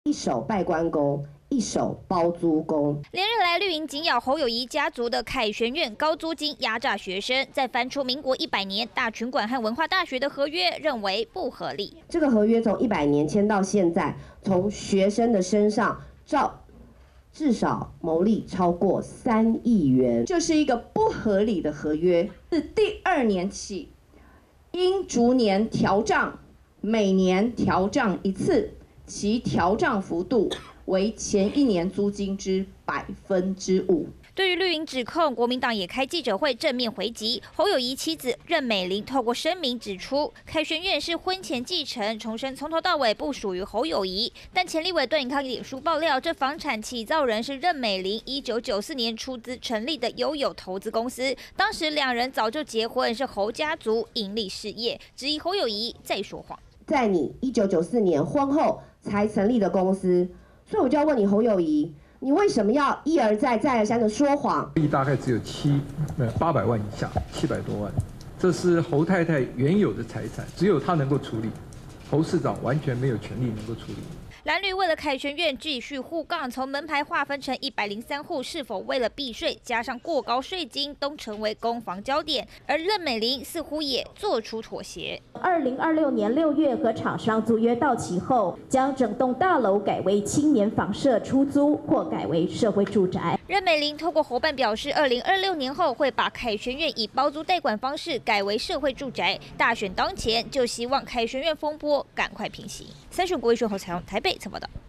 一手拜关公，一手包租公。 连日来，绿营紧咬侯友宜家族的凯旋院高租金压榨学生，再翻出民国100年大群馆和文化大学的合约，认为不合理。 这个合约从100年签到现在，从学生的身上至少牟利超过3亿元， 这是一个不合理的合约。自第2年起，应逐年调涨，每年调涨1次，其调涨幅度为前1年租金之5%。 对于绿营指控，国民党也开记者会正面回击。侯友宜妻子任美玲透过声明指出，凯旋院是婚前继承，重申从头到尾不属于侯友宜。但前立委段永康脸书爆料，这房产起造人是任美玲1994年出资成立的悠友投资公司，当时2人早就结婚，是侯家族盈利事业，质疑侯友宜在说谎。 在你1994年婚后才成立的公司，所以我就要问你侯友宜。你为什么要一而再、再而三的说谎？ 大概只有800万以下，700多万，这是侯太太原有的财产，只有她能够处理，侯市长完全没有权利能够处理。 蓝绿为了凯旋院继续互杠，从门牌划分成103户，是否为了避税，加上过高税金，都成为攻防焦点。而任美玲似乎也做出妥协。 2026年6月和厂商租约到期后，将整栋大楼改为青年房舍出租，或改为社会住宅。 任美玲透过伙伴表示，2026年后会把凯旋院以包租代管方式改为社会住宅。大选当前，就希望凯旋院风波赶快平息。3选国卫讯侯采用台北采报道。